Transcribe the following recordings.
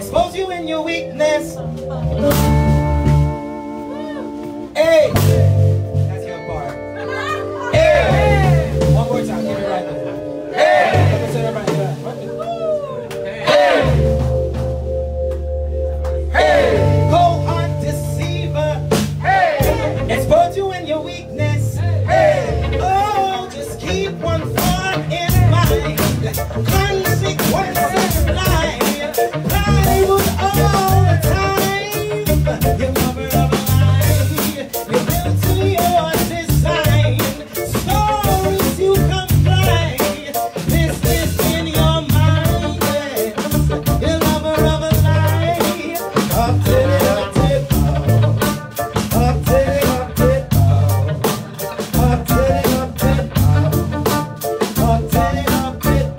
expose you in your weakness. Hey, that's your part. Hey, one more time, give it right there. Hey, let me say that right there. Hey, hey, cold heart deceiver. Hey, expose you in your weakness. Hey, oh, just keep one thought in mind. Consequences lie. Pride was all the time. Your lover of a lie. You're built to your design. Stories you comply. This is in your mind. Your lover of a lie. Up to it, up to it, up to it, up to it, up to it, up to it, up to it, up to it.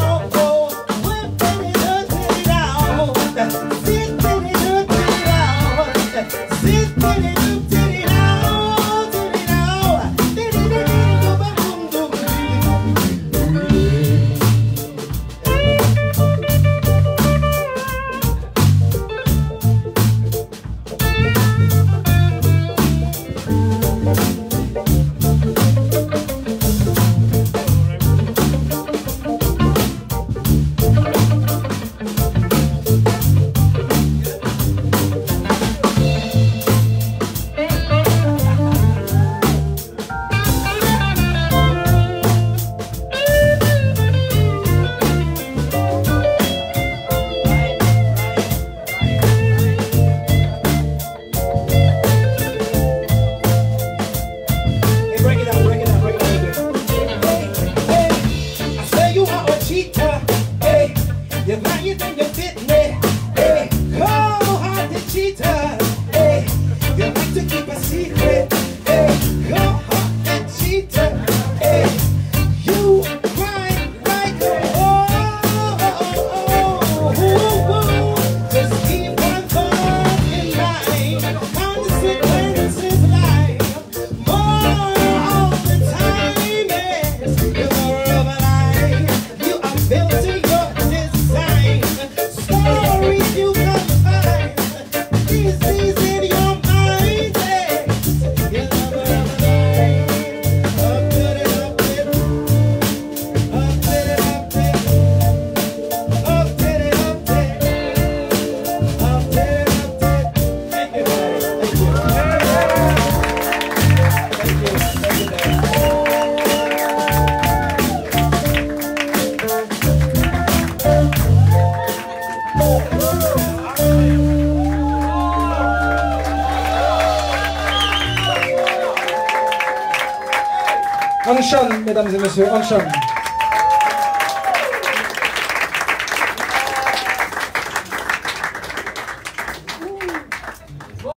You're lying and you fit me, hey, cold-hearted cheater, hey, you like to keep a secret, hey, cold-hearted cheater, hey, you cry like just keep one thought in mind, consequences lie, more all the time, yes, you're more of a lie, you are built to your stories you can find. These in your mind. You're lover of a lie. Up to it, up to it. Up to it, up to it. Up to it, up to it. Up to it, up to it. Thank you, buddy. Thank you. Thank you. Thank you, Dad. On chante, mesdames et messieurs, on chante.